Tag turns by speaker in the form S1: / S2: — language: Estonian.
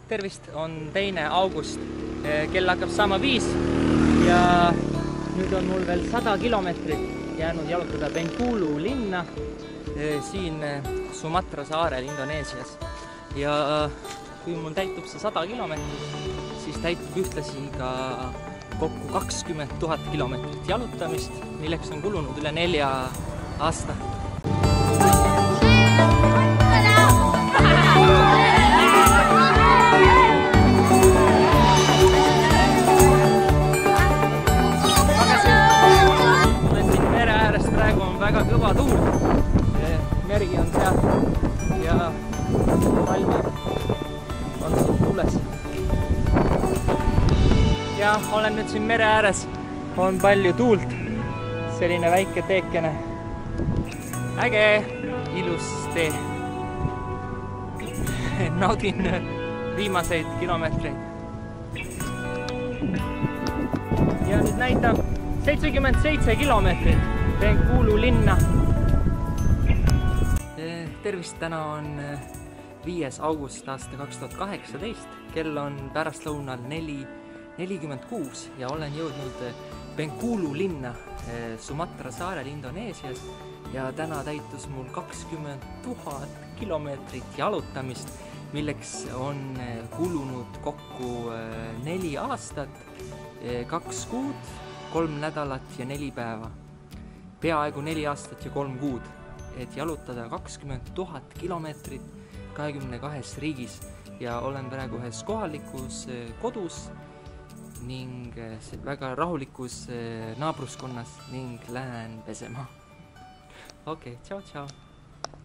S1: tervist, on 2. august, kell hakkab saama 5 ja nüüd on mul veel 100 kilomeetrit jäänud jalutada 𝗩𝗚𝗥𝗬 linna siin Sumatra saarel Indoneesias. Ja kui mul täitub see 100 kilomeetrit, siis täitub ühtlasi ka kokku 20 000 kilomeetrit jalutamist, milleks on kulunud üle 4 aasta. Praegu on väga kõva tuul, meri on seal ja palmid on siin tuules. Ja olen nüüd siin mere ääres, on palju tuult, selline väike teekene, äge, ilus tee. Naudin viimaseid kilomeetreid. Ja nüüd näitab 77 kilomeetrit 𝗩𝗚𝗥𝗬 linna. Tervist, täna on 5. august aasta 2018, kell on pärastlõunal 4:46 ja olen jõudnud 𝗩𝗚𝗥𝗬 linna Sumatra saarel Indoneesias ja täna täitus mul 20 000 kilomeetrit jalutamist, milleks on kulunud kokku 4 aastat, 2 kuud, 3 nädalat ja 4 päeva. Peaaegu 4 aastat ja 3 kuud, et jalutada 20 000 kilomeetrit 22 riigis ja olen praegu ühes kohalikus kodus ning väga rahulikus naabruskonnas ning lähen pesema. Okei, tšau, tšau!